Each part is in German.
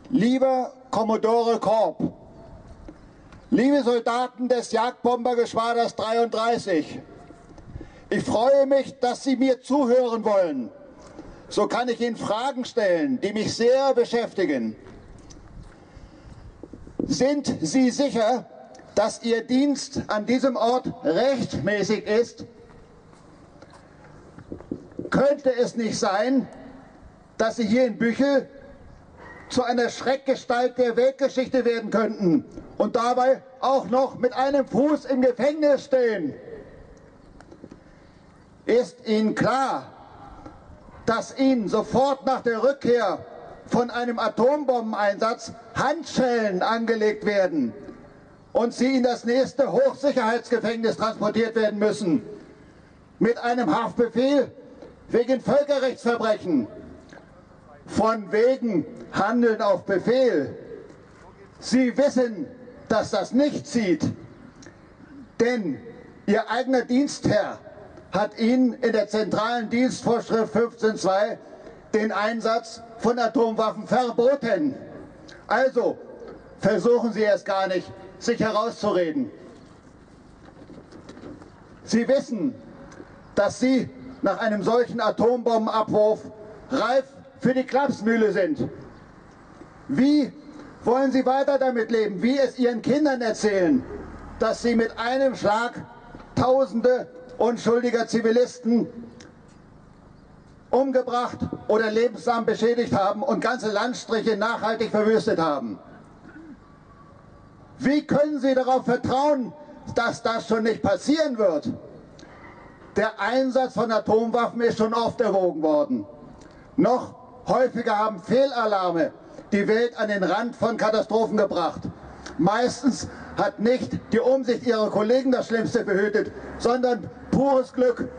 Lieber Kommodore Korb, liebe Soldaten des Jagdbombergeschwaders 33, ich freue mich, dass Sie mir zuhören wollen. So kann ich Ihnen Fragen stellen, die mich sehr beschäftigen. Sind Sie sicher, dass Ihr Dienst an diesem Ort rechtmäßig ist? Könnte es nicht sein, dass Sie hier in Büchel zu einer Schreckgestalt der Weltgeschichte werden könnten und dabei auch noch mit einem Fuß im Gefängnis stehen? Ist Ihnen klar, dass Ihnen sofort nach der Rückkehr von einem Atombombeneinsatz Handschellen angelegt werden und Sie in das nächste Hochsicherheitsgefängnis transportiert werden müssen, mit einem Haftbefehl wegen Völkerrechtsverbrechen, von wegen Handeln auf Befehl? Sie wissen, dass das nicht zieht, denn Ihr eigener Dienstherr hat Ihnen in der zentralen Dienstvorschrift 15.2 den Einsatz von Atomwaffen verboten. Also versuchen Sie es gar nicht, sich herauszureden. Sie wissen, dass Sie nach einem solchen Atombombenabwurf reif für die Klapsmühle sind. Wie wollen Sie weiter damit leben? Wie es Ihren Kindern erzählen, dass Sie mit einem Schlag Tausende unschuldiger Zivilisten umgebracht oder lebenslang beschädigt haben und ganze Landstriche nachhaltig verwüstet haben? Wie können Sie darauf vertrauen, dass das schon nicht passieren wird? Der Einsatz von Atomwaffen ist schon oft erwogen worden. Noch häufiger haben Fehlalarme die Welt an den Rand von Katastrophen gebracht. Meistens hat nicht die Umsicht ihrer Kollegen das Schlimmste behütet, sondern pures Glück.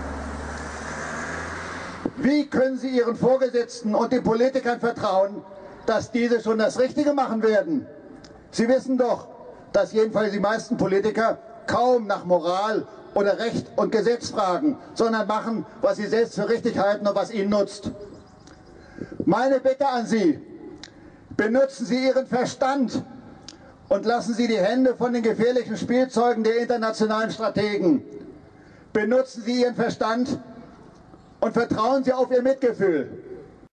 Wie können Sie Ihren Vorgesetzten und den Politikern vertrauen, dass diese schon das Richtige machen werden? Sie wissen doch, dass jedenfalls die meisten Politiker kaum nach Moral oder Recht und Gesetz fragen, sondern machen, was sie selbst für richtig halten und was ihnen nutzt. Meine Bitte an Sie: Benutzen Sie Ihren Verstand und lassen Sie die Hände von den gefährlichen Spielzeugen der internationalen Strategen. Benutzen Sie Ihren Verstand und vertrauen Sie auf Ihr Mitgefühl.